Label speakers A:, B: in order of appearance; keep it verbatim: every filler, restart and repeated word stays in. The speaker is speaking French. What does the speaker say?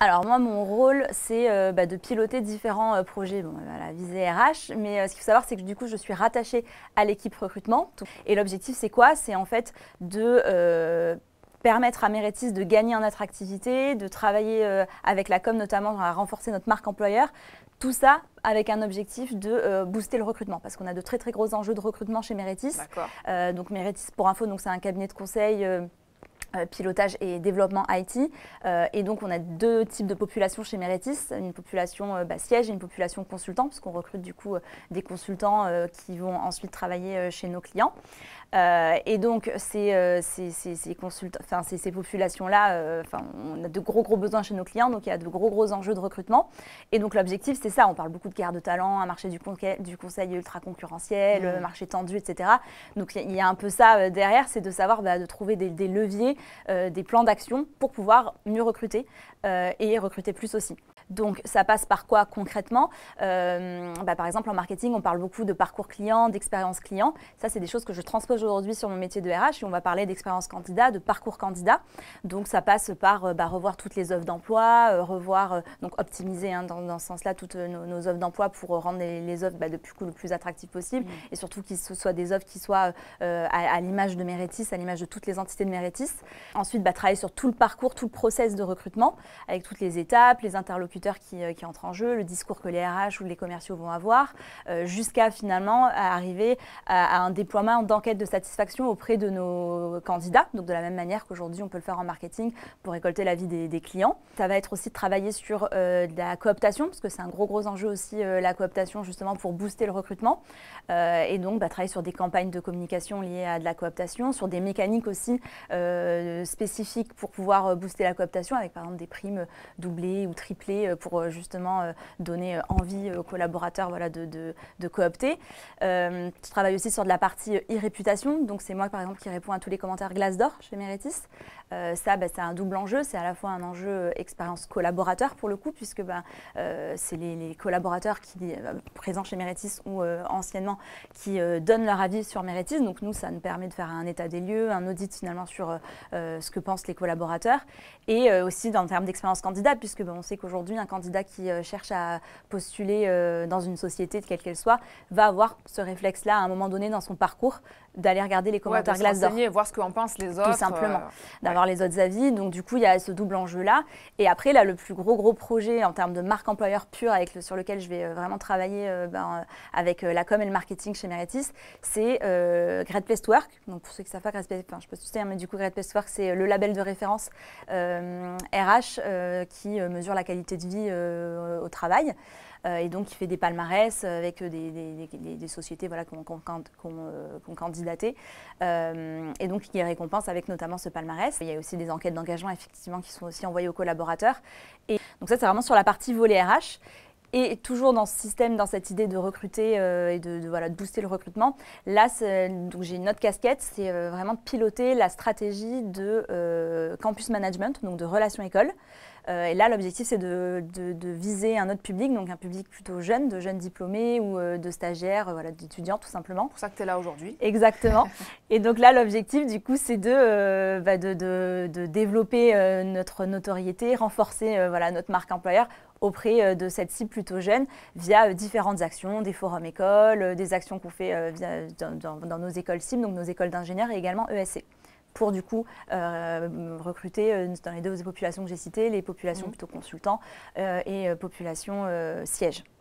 A: Alors moi, mon rôle, c'est euh, bah, de piloter différents euh, projets, bon, voilà, visée R H, mais euh, ce qu'il faut savoir, c'est que du coup, je suis rattachée à l'équipe recrutement. Et l'objectif, c'est quoi? C'est en fait de euh, permettre à Mérétis de gagner en attractivité, de travailler euh, avec la com notamment à renforcer notre marque employeur. Tout ça avec un objectif de euh, booster le recrutement, parce qu'on a de très très gros enjeux de recrutement chez Mérétis. Euh, donc Mérétis, pour info, donc c'est un cabinet de conseil. Euh, Euh, pilotage et développement I T. Euh, et donc, on a deux types de populations chez Mérétis. Une population euh, bah, siège et une population consultant, parce qu'on recrute du coup euh, des consultants euh, qui vont ensuite travailler euh, chez nos clients. Euh, et donc, ces, euh, ces, ces, ces, ces, ces populations-là, euh, on a de gros, gros besoins chez nos clients, donc il y a de gros, gros enjeux de recrutement. Et donc, l'objectif, c'est ça. On parle beaucoup de guerre de talent, un marché du, con du conseil ultra concurrentiel, mmh. marché tendu, et cetera. Donc, il y, y a un peu ça euh, derrière, c'est de savoir bah, de trouver des, des leviers, euh, des plans d'action pour pouvoir mieux recruter euh, et recruter plus aussi. Donc, ça passe par quoi concrètement? euh, bah, Par exemple, en marketing, on parle beaucoup de parcours client, d'expérience client. Ça, c'est des choses que je transpose aujourd'hui sur mon métier de R H. Et on va parler d'expérience candidat, de parcours candidat. Donc, ça passe par bah, revoir toutes les offres d'emploi, euh, revoir, euh, donc optimiser hein, dans, dans ce sens-là toutes nos, nos offres d'emploi pour rendre les, les offres bah, le, plus, le plus attractives possible. Mmh. Et surtout que ce soient des offres qui soient euh, à, à l'image de Mérétis, à l'image de toutes les entités de Mérétis. Ensuite, bah, travailler sur tout le parcours, tout le process de recrutement, avec toutes les étapes, les interlocuteurs Qui, euh, qui entrent en jeu, le discours que les R H ou les commerciaux vont avoir, euh, jusqu'à finalement arriver à, à un déploiement d'enquête de satisfaction auprès de nos candidats. Donc de la même manière qu'aujourd'hui, on peut le faire en marketing pour récolter l'avis des, des clients. Ça va être aussi de travailler sur euh, de la cooptation, parce que c'est un gros, gros enjeu aussi, euh, la cooptation, justement, pour booster le recrutement. Euh, et donc, bah, travailler sur des campagnes de communication liées à de la cooptation, sur des mécaniques aussi euh, spécifiques pour pouvoir booster la cooptation, avec par exemple des primes doublées ou triplées pour justement donner envie aux collaborateurs voilà, de, de, de coopter. Euh, je travaille aussi sur de la partie e-réputation, donc c'est moi par exemple qui réponds à tous les commentaires Glassdoor chez Mérétis. Euh, ça, bah, c'est un double enjeu, c'est à la fois un enjeu expérience collaborateur pour le coup, puisque bah, euh, c'est les, les collaborateurs qui, euh, présents chez Mérétis ou euh, anciennement qui euh, donnent leur avis sur Mérétis. Donc nous, ça nous permet de faire un état des lieux, un audit finalement sur euh, ce que pensent les collaborateurs. Et euh, aussi en termes d'expérience candidat, puisque bah, on sait qu'aujourd'hui, un candidat qui euh, cherche à postuler euh, dans une société, quelle qu'elle soit, va avoir ce réflexe-là à un moment donné dans son parcours, d'aller regarder les commentaires
B: ouais,
A: Glassdoor.
B: Voir ce qu'en pensent les autres.
A: Tout simplement, euh, d'avoir
B: ouais.
A: les autres avis. Donc du coup, il y a ce double enjeu-là. Et après, là, le plus gros, gros projet en termes de marque employeur pure avec le, sur lequel je vais euh, vraiment travailler euh, ben, euh, avec euh, la com et le marketing chez Mérétis, c'est euh, Great Place to Work. Donc pour ceux qui ne savent pas, Great Place, enfin, je peux te dire, mais du coup, Great Place to Work, c'est le label de référence euh, R H euh, qui euh, mesure la qualité de vie euh, au travail. Euh, et donc, il fait des palmarès avec des, des, des, des sociétés voilà, qui ont, ont, ont, ont candidaté. Euh, et donc, qui les récompense avec notamment ce palmarès. Il y a aussi des enquêtes d'engagement, effectivement, qui sont aussi envoyées aux collaborateurs. Et donc ça, c'est vraiment sur la partie volet R H. Et toujours dans ce système, dans cette idée de recruter euh, et de, de, voilà, de booster le recrutement, là, j'ai une autre casquette, c'est euh, vraiment de piloter la stratégie de euh, campus management, donc de relations écoles. Euh, et là, l'objectif, c'est de, de, de viser un autre public, donc un public plutôt jeune, de jeunes diplômés ou euh, de stagiaires, euh, voilà, d'étudiants tout simplement.
B: C'est pour ça que tu es là aujourd'hui.
A: Exactement. Et donc là, l'objectif, du coup, c'est de, euh, bah, de, de, de développer euh, notre notoriété, renforcer euh, voilà, notre marque employeur auprès euh, de cette cible plutôt jeune via euh, différentes actions, des forums écoles, euh, des actions qu'on fait euh, via, dans, dans, dans nos écoles cibles, donc nos écoles d'ingénieurs et également E S C. Pour du coup euh, recruter euh, dans les deux populations que j'ai citées, les populations mmh. plutôt consultants euh, et euh, populations euh, sièges.